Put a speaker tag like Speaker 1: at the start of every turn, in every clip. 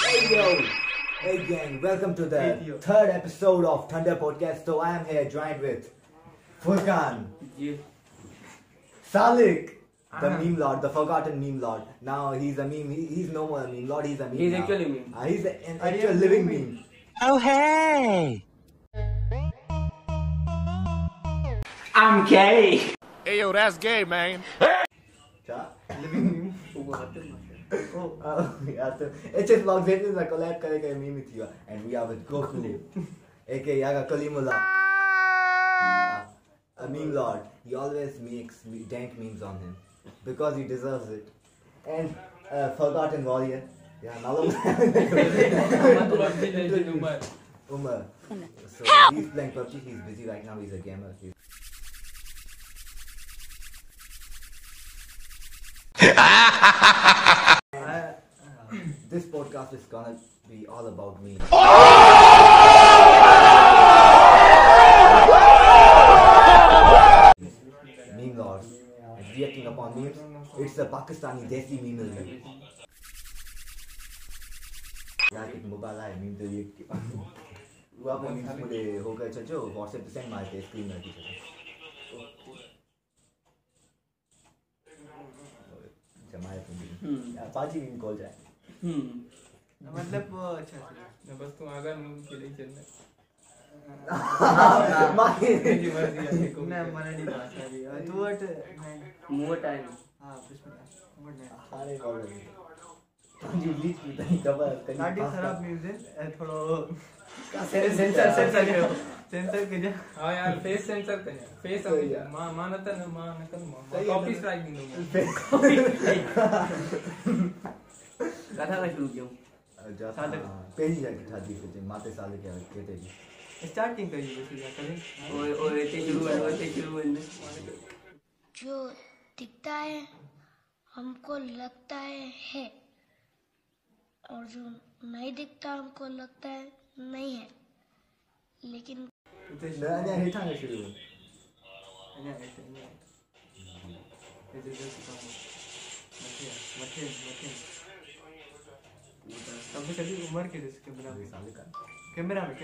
Speaker 1: Hey yo! Hey gang, welcome to the third episode of Thunder Podcast. So I am here joined with Furkan, Salik, the meme lord, the forgotten meme lord. Now he's a meme, he's no more a meme lord, he's a meme.
Speaker 2: He's
Speaker 1: now.
Speaker 2: actually meme.
Speaker 1: He's an actual living meme.
Speaker 3: Oh hey!
Speaker 2: I'm gay.
Speaker 3: Hey yo, that's gay, man.
Speaker 1: Living meme. Yeah, so HS Vlogs is a collab karega meme with you, and we are with Goku, aka Yaga Kalimullah, a meme lord. He always makes dank memes on him because he deserves it. And forgotten warrior, yeah, Umar. So he's playing PUBG. He's busy right now. He's a gamer. This podcast is gonna be all about me. Meme lords and reacting upon memes. It's a Pakistani desi meme. यार एक mobile है meme तो ये वो आपने memes मुझे हो गए जो व्हाट्सएप पे सेंड मारते स्क्रीन में टीचर जमाए तुम यार पाजी मीम कॉल जाए
Speaker 4: मतलब अच्छा बस तुम अगर मूवी के लिए चलना
Speaker 1: माके
Speaker 4: जी मर्जी है को ना मराठी भाषा भी तू व्हाट
Speaker 2: More time.
Speaker 4: हां बिस्मिल्लाह मोड नहीं
Speaker 1: अरे कॉल जी लीक नहीं डबल
Speaker 4: गाड़ी खराब म्यूजिक थोड़ा
Speaker 1: सेंसर
Speaker 4: सेंसर के जा हां यार फेस सेंसर कर फेस मानता ना कॉपी स्ट्राइक नहीं दूंगा
Speaker 2: कथा का शुरू क्यों
Speaker 1: पेज जाके था दी कुछ माते साल के कहते जी
Speaker 4: स्टार्टिंग करिए बेसिकली करें
Speaker 2: और ऐसे शुरू में
Speaker 5: जो दिखता है हमको लगता है और जो नहीं दिखता हमको लगता है नहीं है लेकिन
Speaker 1: नया हिट आने शुरू हुआ
Speaker 4: कभी कभी उम्र के जैसे कैमरा में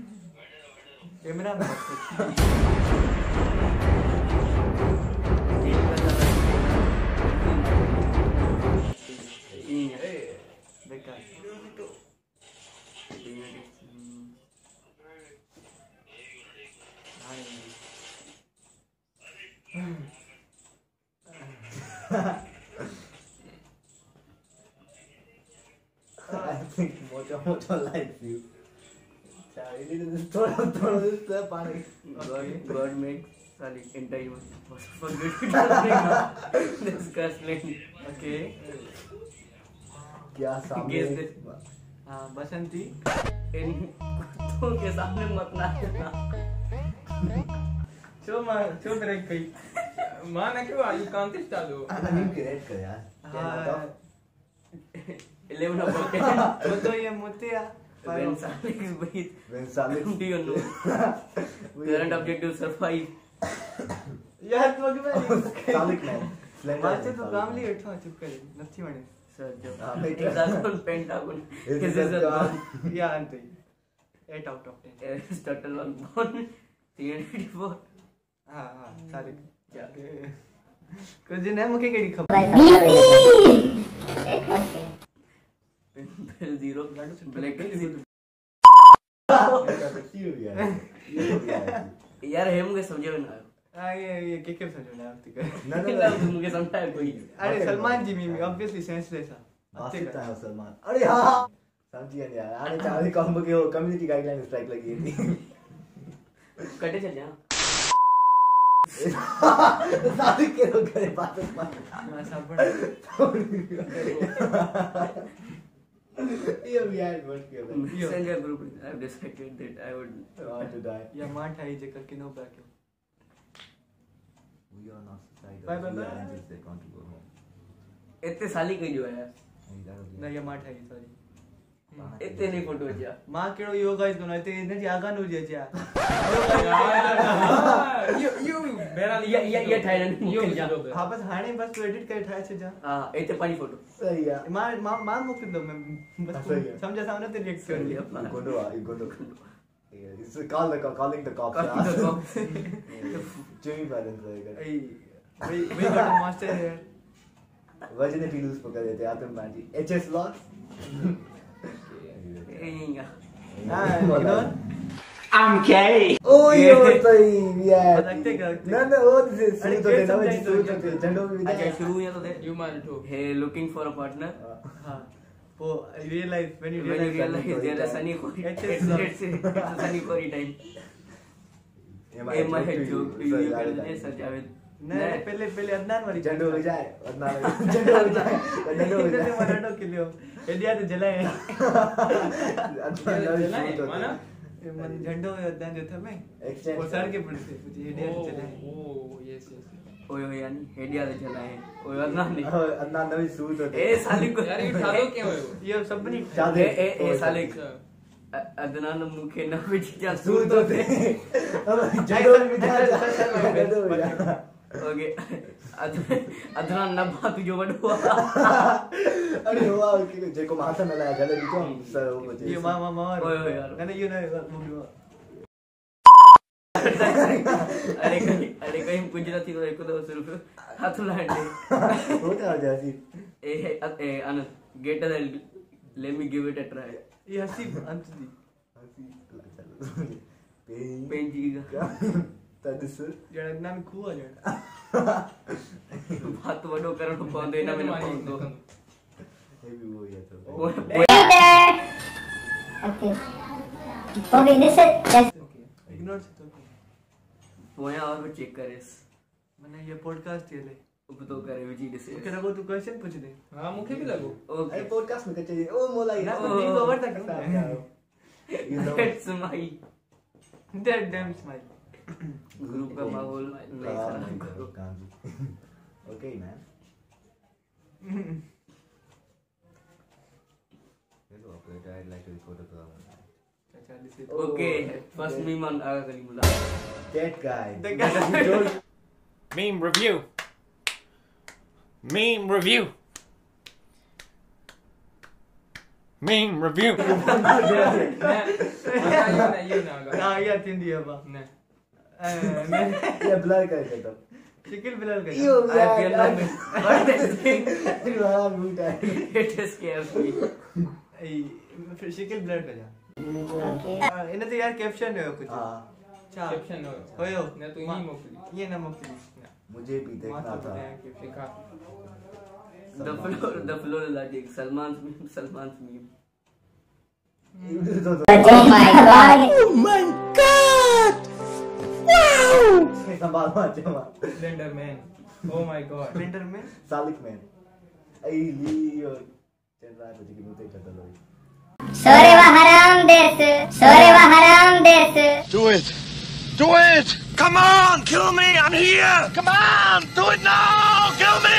Speaker 4: बेकार
Speaker 1: I think Mojo likes you. थोड़ा पानी
Speaker 2: God makes Salik enter you. Forget to discuss.
Speaker 4: Okay
Speaker 1: क्या सामने
Speaker 2: Guess this.
Speaker 4: हाँ बसंती
Speaker 2: इन कुत्तों के सामने मत नाचना.
Speaker 4: चो ब्रेक कही माना क्यों आयु कांति चालू
Speaker 1: मीम की रेड कर यार
Speaker 4: हाँ
Speaker 2: 11 o'clock.
Speaker 4: वो तो ये मोतिया
Speaker 2: When Salik is breathe.
Speaker 1: when Salik
Speaker 2: Do you know? Current objective survive.
Speaker 4: यार तो अगर मैं
Speaker 1: Salik ने slender
Speaker 4: बात तो काम लिए उठा चुप कर नथी वणे
Speaker 2: Sir,
Speaker 1: हाँ, मैं
Speaker 2: Hexagon, Pentagon.
Speaker 1: Is
Speaker 2: This
Speaker 1: that
Speaker 2: is a
Speaker 1: God?
Speaker 4: या अंत 8 out of 10
Speaker 2: Aristotle was born 384.
Speaker 4: हाँ सारे क्या कुछ दिन है मुझे केड़ी खबर
Speaker 2: Bell zero. Black zero. यार हे मुझे समझे ना.
Speaker 4: ये के समझना आप ठीक है
Speaker 1: No,
Speaker 2: मुझे समझाया कोई.
Speaker 4: अरे सलमान जी मीमी ऑब्वियसली सेंसलेस है
Speaker 1: बासित है सलमान अरे हाँ समझिए यार आने चाहे कॉम्बो के वो कम्युनिटी गाइडलाइन स्ट्राइक लगी थी
Speaker 2: कटे चल जा.
Speaker 1: सादिक के लोग करे बात मत
Speaker 4: सब
Speaker 1: ये भी यार वर्ड के
Speaker 2: Messenger group. I have decided that I would
Speaker 1: want to die
Speaker 4: या मां ठाई जे करके no back
Speaker 1: we are not suicidal
Speaker 4: Bye, bye,
Speaker 1: we
Speaker 4: bye.
Speaker 1: are angels that want to go home
Speaker 2: इतने साली कहीं जो है यार.
Speaker 4: ना या मां ठाई सॉरी
Speaker 2: इतने नहीं फोटो जा
Speaker 6: मां केड़ो योगा इस दोनो इते इन जी आगा नु जे जा
Speaker 4: यू मेरा
Speaker 2: ये थाईलैंड
Speaker 4: यू
Speaker 2: जा
Speaker 6: हां बस हाणे बस तू एडिट करे ठाए छे जा
Speaker 2: हां इते पानी फोटो
Speaker 1: सही है
Speaker 6: मां मोकल दो मैं बस
Speaker 1: सही है।
Speaker 6: समझा सामने ते रिएक्ट कर लिया
Speaker 1: You go to it's calling the cops. Jimmy Fallon रहेगा।
Speaker 6: we got a master here
Speaker 1: वजह ने पीलूस पकड़ देते आतम बाजी HS loss
Speaker 6: you know
Speaker 2: I'm gay
Speaker 1: oh yo सही yeah
Speaker 6: लगते क्या
Speaker 1: ना वो सुन तो देना मैं सुन तो झंडों में
Speaker 2: अच्छा शुरू या तो दे
Speaker 4: You man too.
Speaker 2: hey looking for a partner
Speaker 6: हां वो realize when you
Speaker 2: when you
Speaker 6: realize
Speaker 2: realize there is sunny for it's a sunny for time my head joke to you करने सर जावेद
Speaker 6: नहीं पहले अदनान वाली
Speaker 1: झंडों में जाए झंडों में जाए
Speaker 6: मरडो के लिए इंडिया तो जलाए
Speaker 4: माना
Speaker 6: मन झंडो में अदनान जो था मैं
Speaker 1: Extent.
Speaker 6: वो सर के पड़ते मुझे इंडिया तो जलाए
Speaker 4: Oh, yes, yes.
Speaker 2: ओए ओए यानी हेडिया से चला है ओए अदनान ने
Speaker 1: अदनान नवी सूट होते
Speaker 2: ए साले को
Speaker 4: यार ये ठालो क्यों है वो?
Speaker 6: ये सब नहीं
Speaker 1: चादर
Speaker 2: ए साले
Speaker 4: अच्छा।
Speaker 2: अदनान मुखे न बिच जा
Speaker 1: सूट होते झंडों में जाए
Speaker 2: ओके अदनान न बात जो वडो
Speaker 1: अरे वाह जेको माथा में लाया जले दिखो सर वो बचे
Speaker 6: ये मामा
Speaker 2: ओए ओए यार
Speaker 6: मैंने ये ना मुंडवा
Speaker 2: अरे कहीं गुजराती को एक दो सिर्फ हाथ लांडे
Speaker 1: होता है जैसी
Speaker 2: ए अनंत get let me give it a try
Speaker 6: ये हंसी अंत दी
Speaker 2: पेंजीगा
Speaker 1: तदसर
Speaker 6: जड़ा नाम खुआ जड़ा
Speaker 2: बात वडो करणो पवंदो इन में न पवंदो
Speaker 1: हे भी वो या तो
Speaker 2: ओए
Speaker 5: Okay. Okay, this is
Speaker 6: ignore से तो
Speaker 2: पोया और वो चेक करेस
Speaker 6: मैंने ये पॉडकास्ट ये ले
Speaker 2: उप तो करे विजी दिसे
Speaker 6: ओके रखो तू क्वेश्चन पूछ दे
Speaker 4: हाँ मुखे भी लगो
Speaker 2: ओके
Speaker 1: अरे पॉडकास्ट में कच्चे ओ मोला
Speaker 6: ना
Speaker 1: ये
Speaker 6: नहीं ओवर तक
Speaker 1: You know.
Speaker 2: That's my
Speaker 6: that damn smile
Speaker 2: group का माहौल नहीं खराब करो
Speaker 1: Okay, man. Hello, operator. I'd like to report a problem.
Speaker 2: Okay first मीमान आगा कली मुला
Speaker 1: That guy.
Speaker 6: The guy.
Speaker 1: You told
Speaker 3: Meme review. Meme review. Meme review.
Speaker 4: You ना
Speaker 6: ना ये तीन दिया बा
Speaker 4: ना
Speaker 1: yeah, blur करके तो.
Speaker 6: शिकिल बिलाल का
Speaker 1: You
Speaker 2: I feel
Speaker 1: yeah.
Speaker 2: like what is thing
Speaker 1: You are good at it.
Speaker 2: it scares me
Speaker 6: फिर शिकिल बिलाल का जा
Speaker 5: okay.
Speaker 6: इन्हें तो यार कैप्शन है कुछ
Speaker 1: हाँ,
Speaker 6: चा
Speaker 4: कैप्शन
Speaker 6: होयो
Speaker 4: ना तू ही मोकली
Speaker 6: ये ना मोकली
Speaker 1: मुझे भी देखना
Speaker 6: माता
Speaker 1: था.
Speaker 6: बताया कि
Speaker 4: देखा
Speaker 2: the floor is like Salman's meme
Speaker 5: Oh my god!
Speaker 1: संभाल मत जमा.
Speaker 4: Slender man Oh my god
Speaker 6: printer में
Speaker 1: सालिक मैन. आई लियो. चल रहा है मुझे कि मुझे कर दो.
Speaker 5: Sore wa haram des.
Speaker 3: Do it. Do it. Come on, kill me. I'm here. Come on, do it now. Kill me.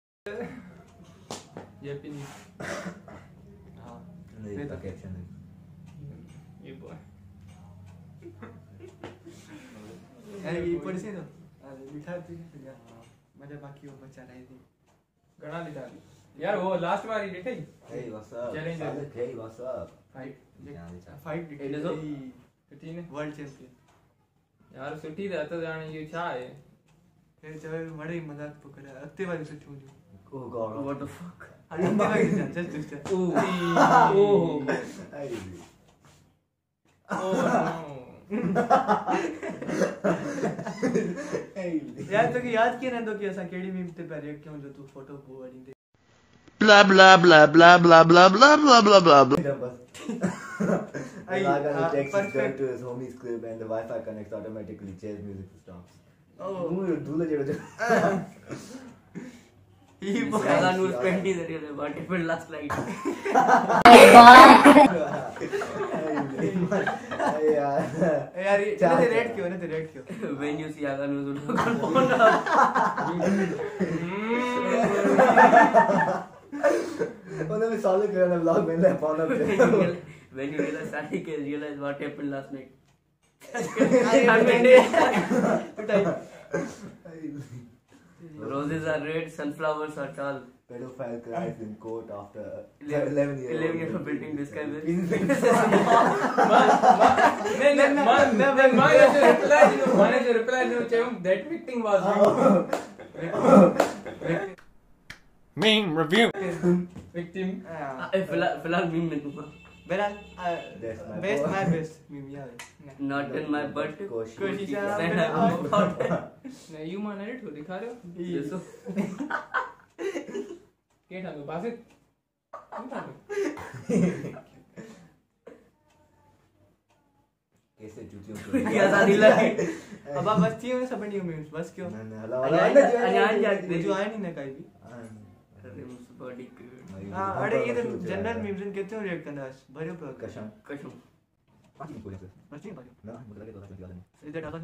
Speaker 4: Japanese
Speaker 1: नहीं तो कैप्शन है.
Speaker 4: ये boy
Speaker 6: अरे ये पढ़ से तो अरे लिखा थी या मजा बाकी वो बचा रही थी
Speaker 4: गणा लिखा दी यार वो लास्ट वाली लिखी
Speaker 1: Hey, what's up?
Speaker 4: Challenge.
Speaker 1: Salik, hey, what's up?
Speaker 4: Fight
Speaker 1: जाने चा.
Speaker 6: फाइट
Speaker 2: ए ॾिसो।
Speaker 4: सुठी ने
Speaker 6: वर्ल्ड चैंपियन
Speaker 4: यार सुठी रहता जाने ये छा है
Speaker 6: फिर चवे मड़े मजाक पकड़ा अगते वाली से छू जो
Speaker 1: Oh god.
Speaker 2: what the fuck
Speaker 6: अगते वाली से just just
Speaker 2: oh
Speaker 1: Hey.
Speaker 4: Oh no
Speaker 1: Hey.
Speaker 6: यार तो कि याद किया ना तो कि ऐसा केडी मीम ते पर रिएक्ट क्यों जो तू फोटो को वाली दे
Speaker 3: Blah blah blah blah blah blah blah blah blah blah blah.
Speaker 1: The Lagan
Speaker 6: हाँ,
Speaker 1: takes his gun
Speaker 6: perfect.
Speaker 1: to his homie's crib and the Wi-Fi connects automatically. Jazz music stops.
Speaker 6: Oh.
Speaker 1: मुझे दूल्हे जेड़ो
Speaker 6: ही
Speaker 2: Saga Noor spent his real what happened last night
Speaker 6: यार ये इन्हें red क्यों इन्हें red क्यों
Speaker 2: when you see Saga Noor look on phone up
Speaker 1: उन्होंने भी सॉल्व किया ना ब्लॉग में ले पाना पे
Speaker 2: When you realize what happened last night. Roses are red, sunflowers are tall.
Speaker 1: pedophile cries in court after
Speaker 2: 11
Speaker 1: 11
Speaker 2: years of building this kind of.
Speaker 4: Manager reply that victim was
Speaker 3: Meme review.
Speaker 4: victim.
Speaker 2: फिलहाल meme में दूंगा.
Speaker 6: Beral,
Speaker 1: That's my
Speaker 6: best,
Speaker 1: boy.
Speaker 6: my best meme, yeah.
Speaker 2: Not in my butt.
Speaker 1: कोशिश
Speaker 4: नहीं you मान edit हो दिखा रहे हो
Speaker 2: Yes.
Speaker 4: क्या ठानो बासित क्या ठानो
Speaker 1: कैसे जूतियों
Speaker 2: क्या शादी लगी.
Speaker 6: अब आप बस चाहिए सब न्यू memes, बस क्यों?
Speaker 2: अनजान जागते
Speaker 6: जो आया नहीं ना कहीं भी.
Speaker 2: बॉडी
Speaker 6: हाँ, अरे ये तो जनरल memes इन कितने रिएक्ट करना है? भरियो पर
Speaker 1: कसम
Speaker 2: कसम.
Speaker 6: बस नहीं भरियो.
Speaker 1: ना मुझे लगे तो लगा नहीं
Speaker 6: इधर ढका दो.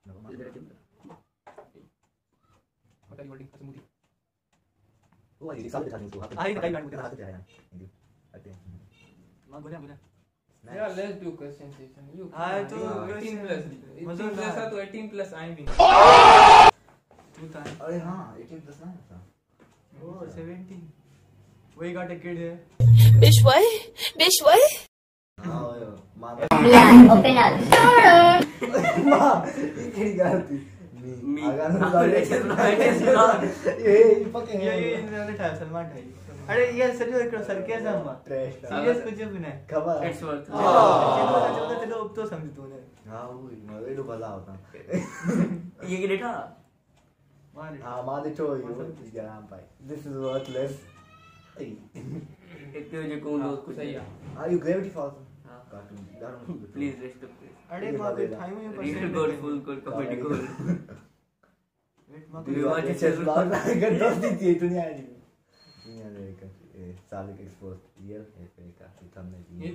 Speaker 4: बता दी होल्डिंग स्मूथी
Speaker 1: वो ये साल दिखा नहीं उसको
Speaker 6: आई ना कहीं गाड़ी
Speaker 1: हाथ से आया आते हैं
Speaker 6: मां बोला
Speaker 4: Yeah, let's do question session. You.
Speaker 6: हाँ, तो
Speaker 4: 18 plus. 18 plus था तो 18 plus आएंगे.
Speaker 6: तू था.
Speaker 1: अरे हाँ 18 प्लस ना था
Speaker 6: Oh, 17. We got a kid here.
Speaker 7: Bishwai? Bishwai?
Speaker 1: हाँ माँ
Speaker 5: Yeah, open up.
Speaker 1: माँ ये क्या करती
Speaker 2: Me.
Speaker 1: आगान ये fucking
Speaker 6: ये इन्होंने था सलमान ठाई. अरे ये सर जो एक सरकेज है अम्मा.
Speaker 1: ट्रैश
Speaker 6: सीरियस कुछ भी नहीं.
Speaker 1: खबर
Speaker 2: It's worth.
Speaker 6: चलो अब तो समझ तूने.
Speaker 1: हाँ वो ये तो भला होता
Speaker 2: ये क्या डेटा?
Speaker 6: मार.
Speaker 1: हाँ माँ दे तो you yeah भाई this is worthless
Speaker 2: एक तो जो कौन लोग कुछ
Speaker 4: सही है.
Speaker 1: are you gravity falls
Speaker 2: हाँ.
Speaker 1: cartoon
Speaker 2: Please rest up.
Speaker 6: अरे माँ के टाइम में
Speaker 2: Real gold, full gold, comedy gold.
Speaker 6: Wait माँ
Speaker 2: Do you watch it?
Speaker 1: चेस ब्लॉग अगर दोस्त थी दुनिया नहीं दुनिया देख साले के एक्सपोज रियल है फेक है थंबनेल
Speaker 4: ये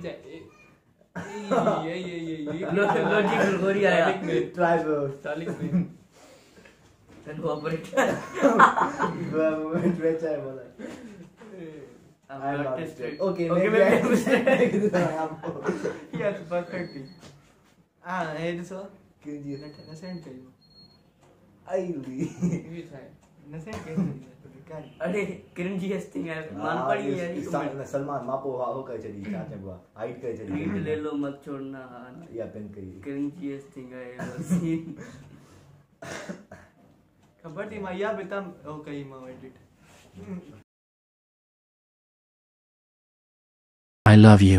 Speaker 2: Logical हो रही है यार.
Speaker 1: ट्राई ब्रो
Speaker 4: सालिक में
Speaker 2: Then cooperate.
Speaker 1: मोमेंट बेचा है बोला
Speaker 2: I'm
Speaker 1: I'm
Speaker 2: not
Speaker 1: not
Speaker 2: straight.
Speaker 1: straight. Okay,
Speaker 2: Okay,
Speaker 1: maybe
Speaker 2: maybe I'm straight.
Speaker 6: Yes, perfectly. ये तो
Speaker 1: क्योंकि
Speaker 6: नसेंट करियो.
Speaker 1: आईली
Speaker 4: ये था.
Speaker 6: नसेंट करियो. क्या?
Speaker 2: अरे किरण जी हस्ती है मान पड़ी है ये comment.
Speaker 1: सलमान मापो हो कर चली चाचा बुआ हाइट कर चली
Speaker 2: Tweet ले लो मत छोड़ना.
Speaker 1: या पेन करी
Speaker 2: किरण जी हस्ती है सीन.
Speaker 6: खबर थी माया बेटा ओ कहीं मां edit.
Speaker 8: I love you.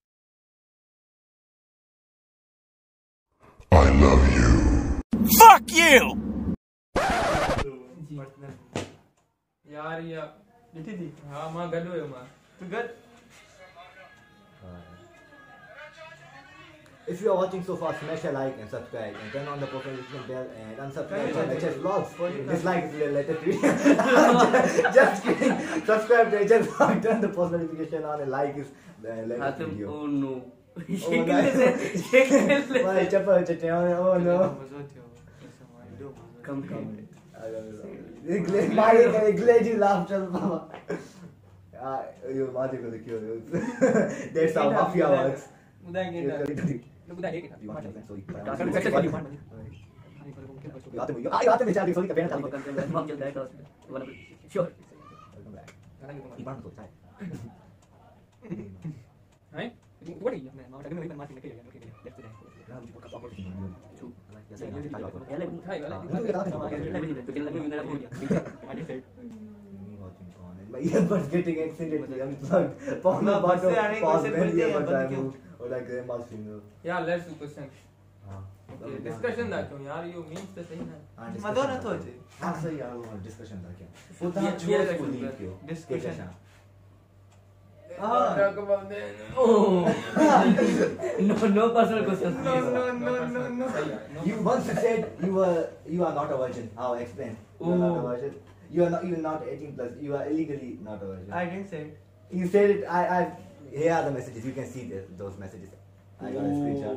Speaker 3: Fuck you!
Speaker 4: यार ये
Speaker 6: लिखी थी.
Speaker 4: हाँ माँ गलू है माँ.
Speaker 6: तो गल
Speaker 1: If you are watching so far, smash a like and subscribe and turn on the notification bell and unsubscribe to HS Vlogs. Dislike is related to it. Just kidding. Subscribe to HS Vlogs, turn the post notification on and like is the latest video.
Speaker 2: Oh no.
Speaker 1: Oh no. Why chappa chatte oh no.
Speaker 6: मजा थियो. ऐसा मार दो.
Speaker 2: Come.
Speaker 1: Glad you laugh chal baba. You mother ko देखियो. That's how mafia works.
Speaker 4: उदा के
Speaker 1: You
Speaker 4: उदा के
Speaker 1: sorry.
Speaker 6: Welcome
Speaker 1: आते में चाली सॉरी का पहना था.
Speaker 2: मम चलता है क्लास में. Sure.
Speaker 1: back.
Speaker 4: बात.
Speaker 1: इबान तो चाहे.
Speaker 4: हैं?
Speaker 6: What are you? मैं माउंट अगले में मार्टिन के लिए ओके लेट्स डू
Speaker 1: ना मुझे पक्का पक्का नहीं है.
Speaker 2: ये ले
Speaker 4: हाय वाला.
Speaker 2: तो चल लगे मेरा हो गया.
Speaker 6: I said
Speaker 1: My earbuds getting accidentally unplugged. Pause the button. Pause when the earbuds are moved. Or like grandma's finger.
Speaker 4: Yeah, let's do question.
Speaker 1: हाँ.
Speaker 4: Okay, discussion था क्यों यार ये memes तो सही ना.
Speaker 6: मदो ना तो जे
Speaker 1: हाँ सही यार वो discussion था क्या? वो
Speaker 2: ये-
Speaker 1: था
Speaker 2: ये
Speaker 1: छोड़
Speaker 2: discussion
Speaker 1: को leave
Speaker 2: था।
Speaker 1: क्यों?
Speaker 6: Discussion.
Speaker 1: कैसा?
Speaker 4: Talk about that.
Speaker 2: Oh. No personal questions.
Speaker 6: No,
Speaker 2: please.
Speaker 6: no, no, no, no.
Speaker 4: सही है. No.
Speaker 1: You once said you are not a virgin. How explain? You are not a virgin. You are not 18 plus. You are illegally not a virgin.
Speaker 6: I didn't say it.
Speaker 1: You said it. Here are the messages. You can see those messages. I got a screenshot.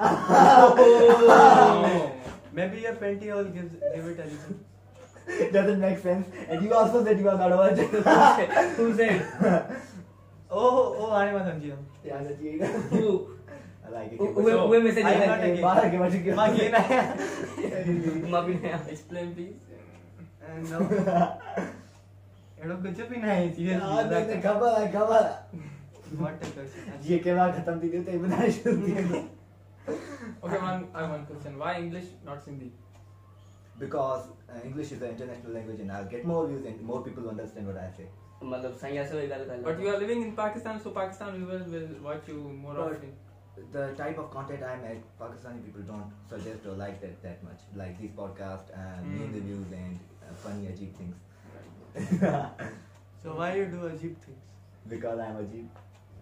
Speaker 6: Maybe your pentihole give it a listen.
Speaker 1: Doesn't make sense. And you also said you are not a virgin.
Speaker 2: Who said?
Speaker 6: ओ आने में समझिए हम
Speaker 1: ध्यान रखिएगा
Speaker 2: वो
Speaker 1: I like it.
Speaker 2: वो message
Speaker 6: I am
Speaker 2: है
Speaker 6: not a gay.
Speaker 1: बाहर के बच्चे के
Speaker 6: मां ये ना है
Speaker 2: माफी नहीं
Speaker 4: Explain please.
Speaker 6: नो एडो कुछ भी नहीं
Speaker 1: यार नहीं
Speaker 6: सीरियसली
Speaker 1: खबर है खबर
Speaker 6: व्हाट अ क्वेश्चन
Speaker 1: ये के बाद खत्म थी तो बना शुरू किया
Speaker 4: Okay, I have one question. Why English, not Sindhi?
Speaker 1: because English is an international language and I'll get more views and more people understand what I say.
Speaker 2: मतलब सही ऐसे वही गल कर
Speaker 4: But you are living in Pakistan, so Pakistan viewers will watch you more
Speaker 1: But
Speaker 4: often.
Speaker 1: the type of content I make, Pakistani people don't suggest or like that much. Like these podcasts and meme reviews and funny Ajib things.
Speaker 6: So why you do Ajib things?
Speaker 1: Because I'm Ajib.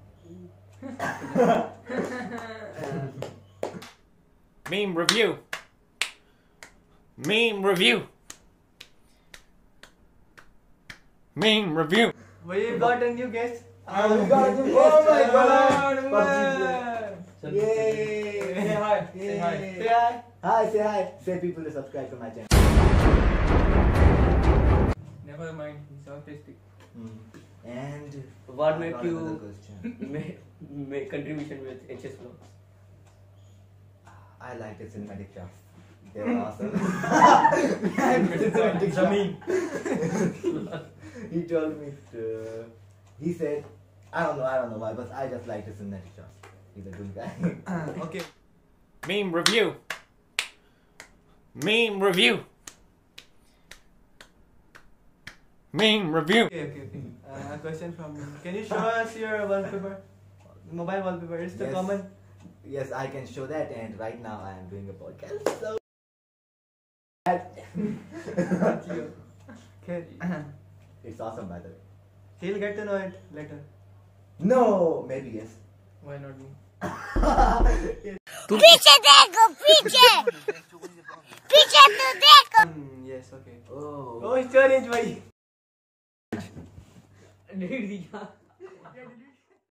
Speaker 3: Meme review. Meme review. Meme review.
Speaker 6: We got a new guest.
Speaker 1: We got a new
Speaker 6: Oh
Speaker 1: guest.
Speaker 6: my god!
Speaker 1: PUBG. Yay!
Speaker 4: Say hi. Say hi.
Speaker 6: Say hi.
Speaker 1: Hi, say hi. Say people to subscribe to my channel.
Speaker 4: Never mind, he's autistic.
Speaker 1: And
Speaker 2: What
Speaker 1: I
Speaker 2: make
Speaker 1: got
Speaker 2: you
Speaker 1: another question.
Speaker 2: make contribution with HS Vlogs?
Speaker 1: I like the cinematic shots. They were awesome. Cinematic shots. He told me to, he said, I don't know why, but I just like the cinematic shots. He's a good guy.
Speaker 6: Okay.
Speaker 3: Meme review. Meme review. Meme review.
Speaker 6: Okay. A question from me. Can you show us your wallpaper? Mobile wallpaper. It's the
Speaker 1: Yes.
Speaker 6: common.
Speaker 1: Yes, I can show that, and right now I am doing a podcast. So
Speaker 6: Okay.
Speaker 1: it's awesome, by the way.
Speaker 6: He'll get to know it later.
Speaker 1: No, maybe yes.
Speaker 4: Why not me?
Speaker 5: पीछे देखो पीछे पीछे तो देखो
Speaker 6: Yes. Okay.
Speaker 1: Oh.
Speaker 6: Oh, storage, bhai.
Speaker 2: Delete दिया